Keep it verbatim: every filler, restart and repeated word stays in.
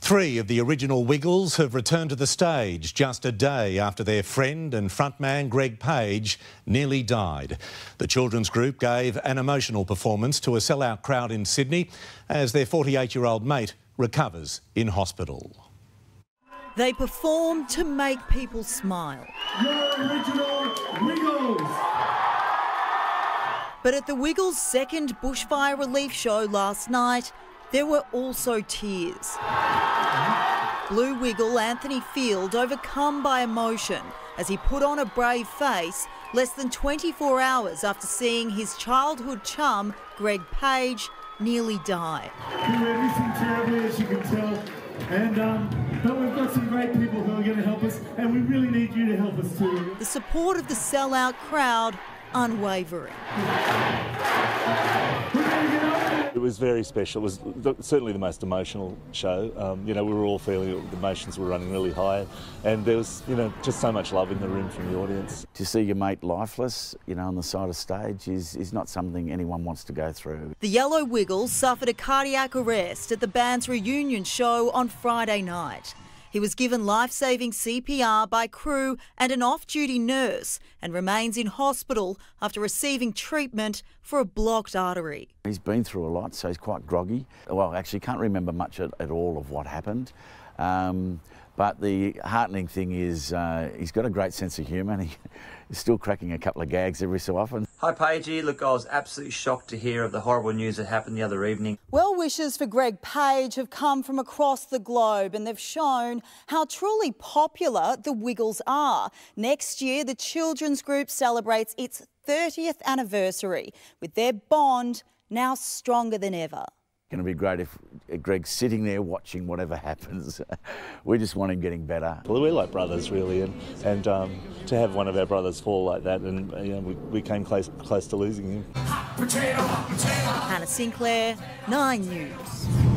Three of the original Wiggles have returned to the stage just a day after their friend and frontman Greg Page nearly died. The children's group gave an emotional performance to a sellout crowd in Sydney as their forty-eight-year-old mate recovers in hospital. They perform to make people smile. Your original Wiggles! But at the Wiggles' second bushfire relief show last night, there were also tears. Blue Wiggle Anthony Field overcome by emotion as he put on a brave face less than twenty-four hours after seeing his childhood chum, Greg Page, nearly die. We were missing terribly, as you can tell, and um, but we've got some great people who are going to help us, and we really need you to help us too. The support of the sellout crowd unwavering. It was very special. It was certainly the most emotional show. Um, you know, we were all feeling it. The emotions were running really high, and there was, you know, just so much love in the room from the audience. To see your mate lifeless, you know, on the side of stage is, is not something anyone wants to go through. The Yellow Wiggles suffered a cardiac arrest at the band's reunion show on Friday night. He was given life-saving C P R by crew and an off-duty nurse and remains in hospital after receiving treatment for a blocked artery. He's been through a lot, so he's quite groggy. Well, actually can't remember much at, at all of what happened. Um, but the heartening thing is uh, he's got a great sense of humour and he, he's still cracking a couple of gags every so often. Hi Pagey, look, I was absolutely shocked to hear of the horrible news that happened the other evening. Well wishes for Greg Page have come from across the globe and they've shown how truly popular the Wiggles are. Next year, the children's group celebrates its thirtieth anniversary with their bond now stronger than ever. It's going to be great if Greg's sitting there watching whatever happens. We just want him getting better. Well, we're like brothers, really, and, and um, to have one of our brothers fall like that, and you know, we, we came close, close to losing him. Hannah Sinclair, Nine News.